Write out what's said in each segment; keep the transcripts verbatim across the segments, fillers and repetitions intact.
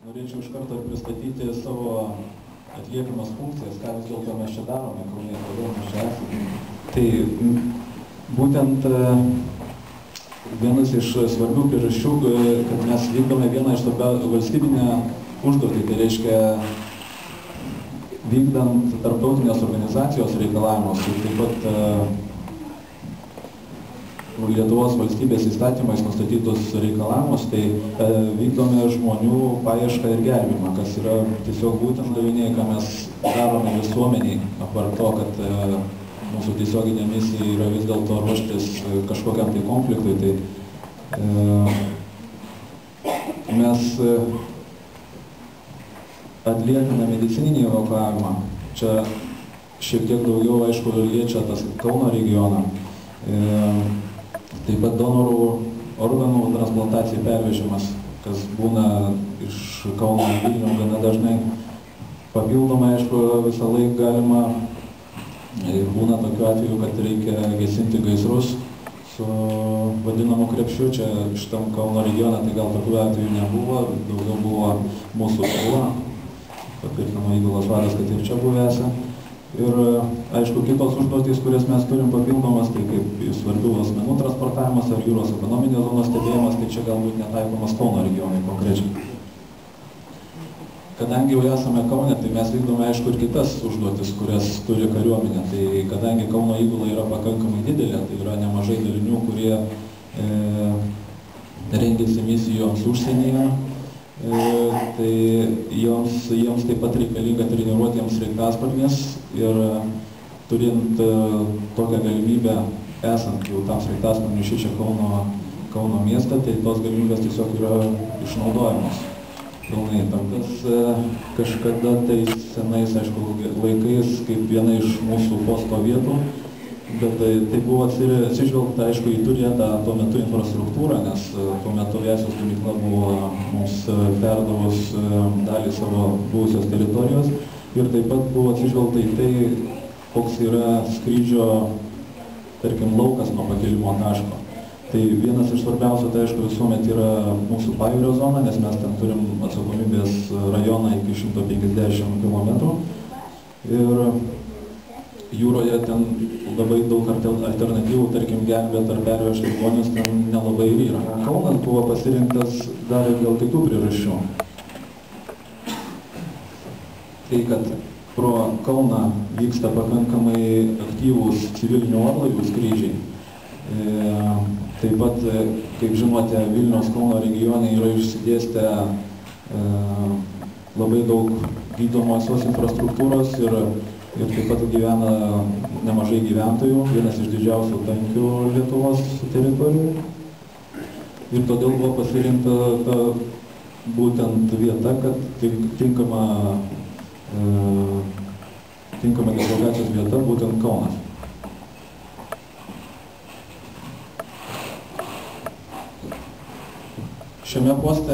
Norėčiau iš karto pristatyti savo atliekamas funkcijas, ką vis dėlto mes čia darome, Kaune, kodėl mes čia esame. Tai būtent vienas iš svarbių priežasčių, kad mes vykdome vieną iš valstybinę užduotį, tai reiškia vykdant tarptautinės organizacijos reikalavimus, taip pat Lietuvos valstybės įstatymais nustatytus reikalavimus, tai e, vykdome žmonių paiešką ir gelbėjimą, kas yra tiesiog būtent daviniai, ką mes darome visuomeniai, apart to, kad e, mūsų tiesioginė misija yra vis dėlto ruoštis kažkokiam tai konfliktui, tai e, mes e, atliekame medicininį evakuavimą. Čia šiek tiek daugiau, aišku, liečia tas Kauno regioną. E, Taip pat donorų organų transplantacijai pervežimas, kas būna iš Kauno į Vilnių gana dažnai. Papildomai, aišku, visą laiką galima ir būna tokiu atveju, kad reikia gesinti gaisrus su vadinamu krepšiu. Čia šitam Kauno regione tai gal tokių atvejų nebuvo, daugiau buvo mūsų Kaula, patvirtino įgulos vadas, kad ir čia buvęs. Ir, aišku, kitos užduotys, kurias mes turim papildomas, tai kaip svarbių asmenų transportavimas ar jūros ekonominės zonos stebėjimas, tai čia galbūt netaikomas Kauno regionai konkrečiai. Kadangi jau esame Kaune, tai mes vykdome, aišku, ir kitas užduotis, kurias turi kariuomenė. Tai kadangi Kauno įgula yra pakankamai didelė, tai yra nemažai dalinių, kurie e, rengiasi misijoms užsienyje. E, tai joms, jiems taip pat reikalinga treniruotiems sraigtasparnis ir turint e, tokią galimybę, esant jau tam sraigtasparniui šičia Kauno, Kauno miestą, tai tos galimybės tiesiog yra išnaudojamos pilnai. Tam, kas e, kažkada tai senais, aišku, laikais kaip viena iš mūsų posto vietų, bet tai, tai buvo atsižvelgta, aišku, į turėtą tuo metu infrastruktūrą, nes tuo metu aviacijos gamykla buvo mums perdavus dalį savo buvusios teritorijos ir taip pat buvo atsižvelgta į tai, koks yra skrydžio, tarkim, laukas nuo pakilimo taško. Tai vienas iš svarbiausių, tai aišku, visuomet yra mūsų pajūrio zona, nes mes ten turim atsakomybės rajoną iki šimto penkiasdešimt kilometrų ir jūroje ten labai daug alternatyvų, tarkim, gelbėt ar pervežti žmonės ten nelabai ir yra. Kaunas buvo pasirinktas dar ir dėl kitų priežasčių. Tai, kad pro Kauną vyksta pakankamai aktyvūs civilinių orlaivių skrydžiai. E, taip pat, kaip žinote, Vilniaus Kauno regione yra išsidėstę e, labai daug gydomosios infrastruktūros ir ir taip pat gyvena nemažai gyventojų, vienas iš didžiausių tankių Lietuvos teritorijų. Ir todėl buvo pasirinkta ta būtent vieta, kad tinkama, e, tinkama dislokacijos vieta būtent Kaunas. Šiame poste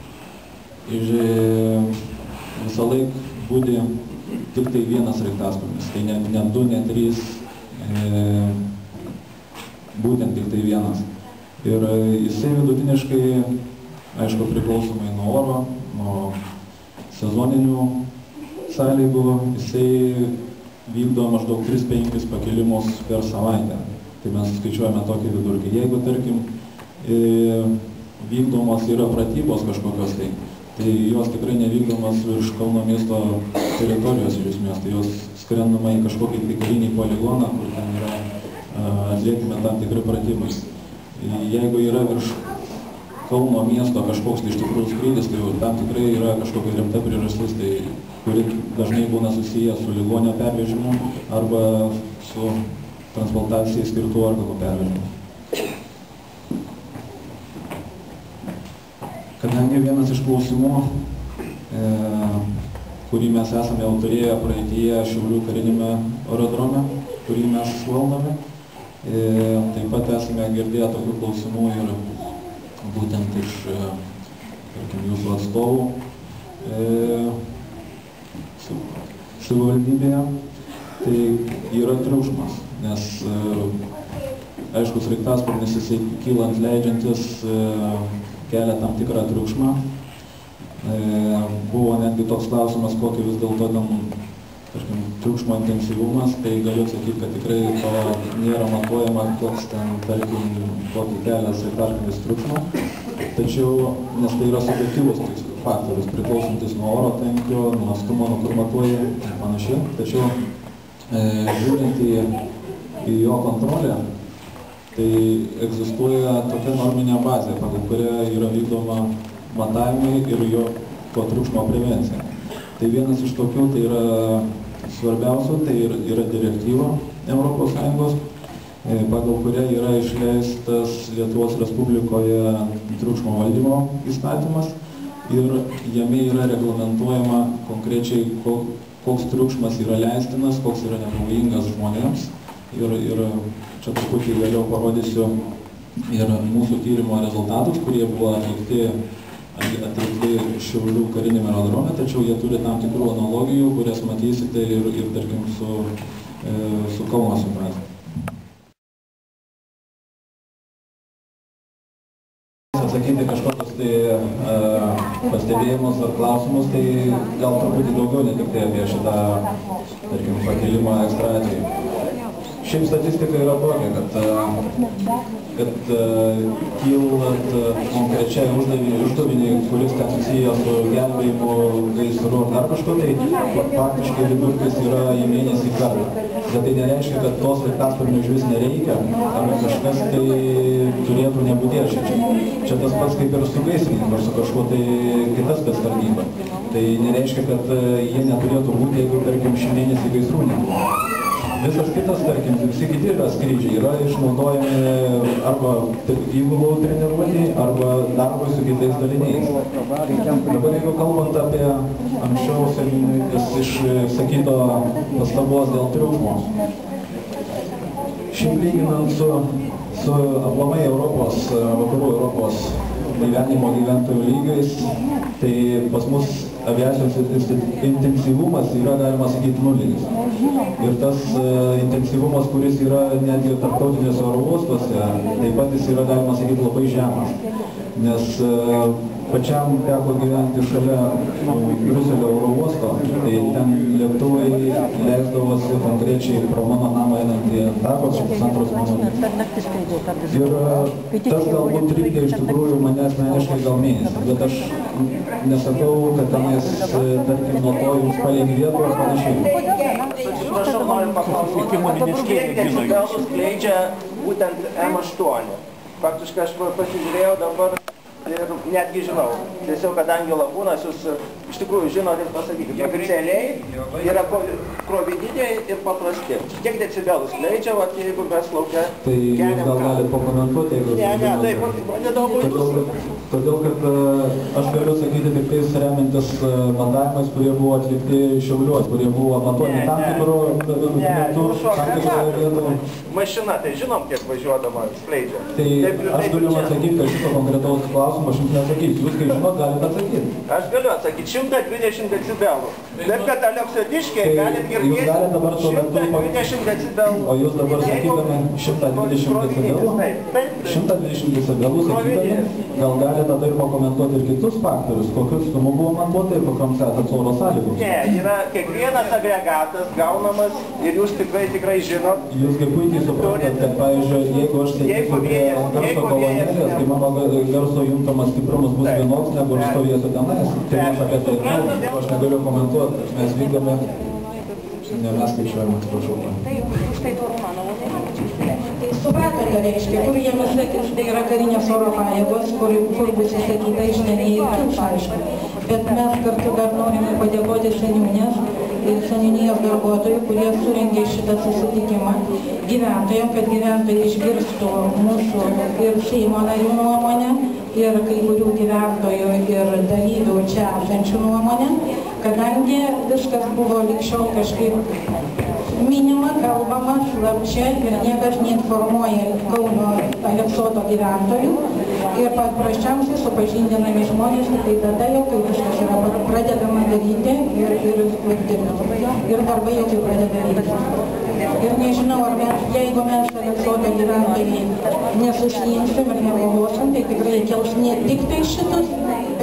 visą laiką būdi tik tai vienas sraigtasparnis, tai ne, ne du, ne trys, e, būtent tik tai vienas. Ir jisai vidutiniškai, aišku, priklausomai nuo oro, nuo sezoninių sąlygų, jisai vykdo maždaug tris penkis pakilimus per savaitę. Tai mes skaičiuojame tokį vidurkį. Jeigu, tarkim, e, vykdomos yra pratybos kažkokios tai, tai jos tikrai nevykdomas virš Kauno miesto teritorijos iš esmės, tai jos skrendama į kažkokį tai karinį poligoną, kur ten yra atliekime tam tikri pratimai. Jeigu yra virš Kauno miesto kažkoks tai iš tikrųjų skrydis, tai jau tam tikrai yra kažkokia rimta priežastis, tai kuri dažnai būna susiję su ligonio pervežimu arba su transplantacijai skirtų organų pervežimu. Kadangi vienas iš klausimų, e, kurį mes esame jau turėję praeityje Šiaulių karinėme aerodrome, kurį mes valdome, e, taip pat esame girdėję tokių klausimų ir būtent iš, tarkim, jūsų atstovų e, savivaldybėje, tai yra triukšmas, nes, e, aišku, sraigtasparnis jisai kylant leidžiantis e, kelia tam tikrą triukšmą Buvo netgi toks klausimas, kokį vis dėlto ten, tarkim, triukšmo intensyvumas, tai galiu sakyti, kad tikrai to nėra matuojama, koks ten, tarkim, kokį kelias ir tarkinis triukšmo. Tačiau, nes tai yra subjektyvus faktorius, priklausantis nuo oro tankio, nuo atstumo, nuo kur matuoji ir panašiai. Tačiau, e, žiūrint į, į jo kontrolę, tai egzistuoja tokia norminė bazė, pagal kurią yra vykdoma matavimai ir jo to triukšmo prevencija. Tai vienas iš tokių, tai yra svarbiausių, tai yra direktyva Europos Sąjungos, pagal kurią yra išleistas Lietuvos Respublikoje triukšmo valdymo įstatymas ir jame yra reglamentuojama konkrečiai, koks triukšmas yra leistinas, koks yra nepavojingas žmonėms. Ir, ir čia truputį vėliau parodysiu ir mūsų tyrimo rezultatus, kurie buvo atlikti atlikti Šiaulių karinėme aerodrome, tačiau jie turi tam tikrų analogijų, kurias matysite ir, ir tarkim, su, e, su Kauno situacija. Atsakyti kažkokius tai e, pastebėjimus ar klausimus, tai gal truputį daugiau ne tik tai apie šitą, tarkim, pakelimą ekstracijai. Šiaip statistika yra tokia, kad, kad kylant konkrečiai uždaviniai, kuris ten susijęs su gelbėjimu, gaisru ar dar kažko, tai faktiškai vidurkis yra į mėnesį kartą. Bet tai nereiškia, kad tos sraigtasparnių išvis nereikia, ar kažkas tai turėtų nebūdėti. Čia, čia tas pats kaip ir su gaisrininku, ar su kažkuo tai kitas spec tarnyba. Tai nereiškia, kad jie neturėtų būti, jeigu, tarkim, šį mėnesį gaisrų nebuvo. Visas kitas, tarkim, visi kiti yra skrydžiai, yra išnaudojami arba įgulų treniruotei, arba darbui su kitais daliniais. Dabar jeigu kalbant apie anksčiau išsakyto pastabos dėl triukšmo. Šiaip lyginant su, su aplamai Europos, vakarų Europos gyvenimo gyventojų lygiais, tai pas mus aviacijos intensyvumas yra, galima sakyti, nulinis. Ir tas uh, intensyvumas, kuris yra netgi tarptautinėse oro uostuose, taip pat jis yra, galima sakyti, labai žemas. Nes uh, pačiam teko gyventi šalia Briuselio oro uosto, tai ten lėktuvai leisdavosi konkrečiai pro mano namą einant į darbą, čia pusantros minutės. Ir tas galbūt trikdė iš tikrųjų mane asmeniškai gal mėnesį, bet aš nesakau, kad tenais, tarkim, nuo to jums palengvėtų ar panašiai. Prašau, noriu paklausyti, kiek decibelų skleidžia būtent M aštuoni. Faktiškai aš pasižiūrėjau dabar ir netgi žinau, tiesiog kadangi Lagūnas, jūs iš tikrųjų žinote ir pasakykite, oficialiai yra krovidiniai ir paprasti. Kiek decibelų skleidžia, vat, jeigu mes laukia tai jūs gal galite pakomentuoti, jeigu... Ne, ne, taip, nedaug bus. Todėl, kad aš galiu sakyti tik tais remiantis matavimais, kurie buvo atlikti Šiauliuos, kurie buvo matuoti tam tikrų metų, tam tikroje vietoje. Mašina, tai žinom, kiek važiuodama skleidžia. Tai aš galiu atsakyti, kad šito konkretaus klausimą aš jums nesakysiu. Jūs, kai žinot, galite atsakyti. Aš galiu atsakyti, šimtas dvidešimt decibelų. Taip, kad Aleksotiškiai galit girdėti šimtas dvidešimt decibelų. O jūs dabar sakydami šimtas dvidešimt decibelų? šimtas dvidešimt decibelų sakydami, gal galite tada ir pakomentuoti ir kitus faktorius, kokius sumų buvo matuota ir kokiams esat oro sąlygos? Ne, yra kiekvienas agregatas gaunamas ir jūs tikrai tikrai žinot. Jūsgi puikiai suprantat, kad, pavyzdžiui, jeigu aš sėdėsiu prie garso kolonėlės, tai mano garso juntamas stiprumas bus vienoks, negu aš stovėsiu tenais. Tai aš apie tai kalbu, aš negaliu komentuoti, mes vykdome, ne mes skaičiuojame, atsiprašau. Taip, štai to mano tai supratote, reiškia, kur jie nusakys, tai yra karinės oro pajėgos, kur, kur bus įsakyta išneviai triukšmo, aišku. Bet mes kartu dar norime padėkoti seniūnės ir seniūnijos darbuotojų, kurie surengė šitą susitikimą gyventojams, kad gyventojai išgirstų mūsų ir Seimo narių nuomonę, ir kai kurių gyventojų ir dalyvių čia esančių nuomonę, kadangi viskas buvo lig šiol kažkaip minima, kalbama, slapčia ir niekas neinformuoja Kauno Aleksoto gyventojų ir paprasčiausiai supažindinami žmonės, tai tada jau kai viskas yra pradedama daryti ir, ir, ir, ir darbai jau kai pradeda vykti. Ir nežinau, ar mes, jeigu mes Aleksoto gyventojai nesusijimsim ir negalvosim, tai tikrai kels ne tik tai šitas